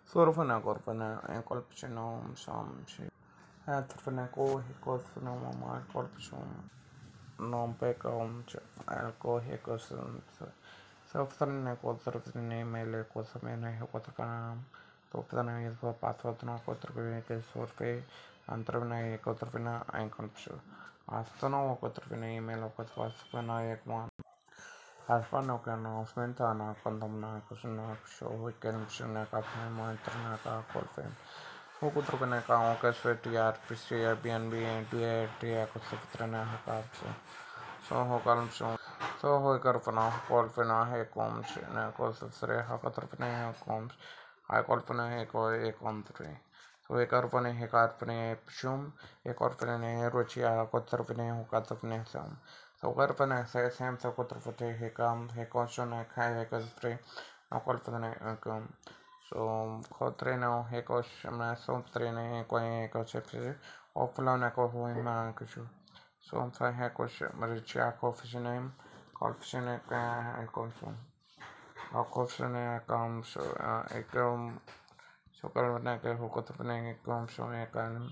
Surfana corpana and colption some ship. Hatrfanaco, hicosnoma, colption, non pecum, alco, hicosum, self-threatening conservative mail, cosamena, hicotafam, topana is for password, cotrivake, survey, and terminate cotrivina and colption. Astano cotrivina email of Cotvana one. As fun of announcement on a condom show, we can monitor colfin. Who could open a orchestra, PC, Airbnb, and DA Costrana Hakaps. So, who comes so, who carfana, colfina, hecoms, and a cost of three Hakatrapana comes. I colfina heco a country. So, a carfane hecarpane, pshum, a corpane, rochia, cotrapane, hukatapnesum. So carpane says him so cotrapate hecam, hecostion, a kai hecostre, no colfane income. So cotreno hecos, so trene, ecoception, or fulanaco huima cushu. So I hecos, marichiaco fish name, colfine, a consul. A colfine comes, a gum, so carpanaca who cotrapane comes on a canum.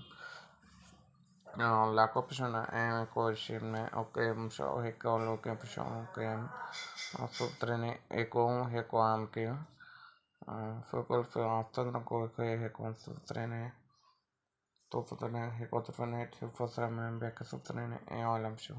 No, la opzione è conoscere ok so che quello che possiamo che sottene e con che anche so col fatto con che con sottene tutto che sottene che fosse membre che sottene e alam show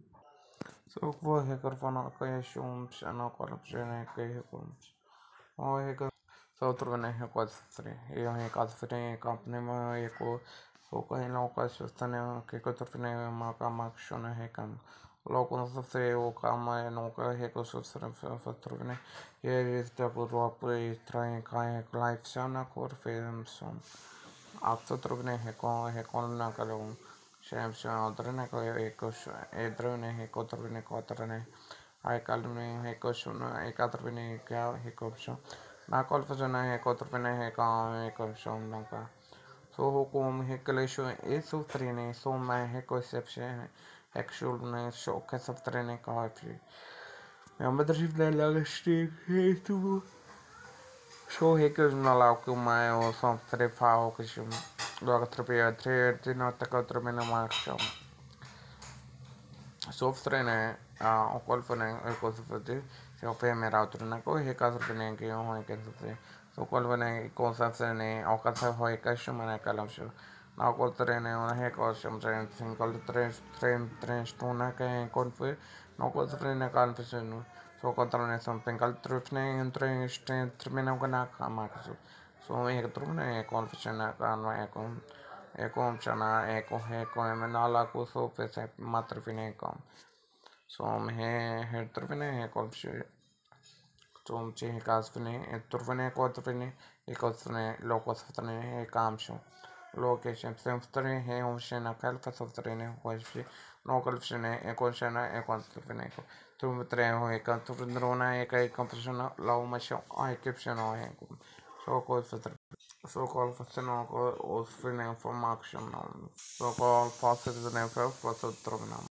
so può che corfano che shum sono corruzione che con o che so trovane che costre io che costre company ma ecco so che no costre che cotrone ma camazione che cam logo no se o cama no che costre fatrovane e sta purtroppo trae kai life sana cor film after trovane che con na calum Sham Drone Ecos, a drone Hecotrine Cotrane, I calumne Hecosuna, a Catrine Hecopso, Nacolfazana Hecotrine Hecom Lanka. So whom Hecolation is so trine, so my Hecoception, Hexulne, Shocas of Trene Cartry. Remember the ship that Lagasti, to show Hecos Nalaucuma or some 3 Faucusum. Logo 3 did not take out the minimum. Software ne o qualfone e cose così se ho femera autorina ko he ka sorpene ke ho ke se so qualfone constance ne o ka sa ho ka shumana kalam shu na ko tre ne ona he ko shum tre single tre stona ke konfu no ko tre ne kan pesenu so ko tre ne som pengal trufne entre termina ko na kama so me ke trufne confession ka no e kon Ecom chana eco heco emenala cuso pese matrfinecom. Som he turfine ecom som che casfine e turfine quatrfine e cosfine locosfine e camsho. Location semftre he omshena calfa softrene hoshi no calfine e conshena e quantrfineco. Tumtre ho e cantrona e kai compression laumasho ai caption e so called so-called fascinal or spinning from action, so-called positive and for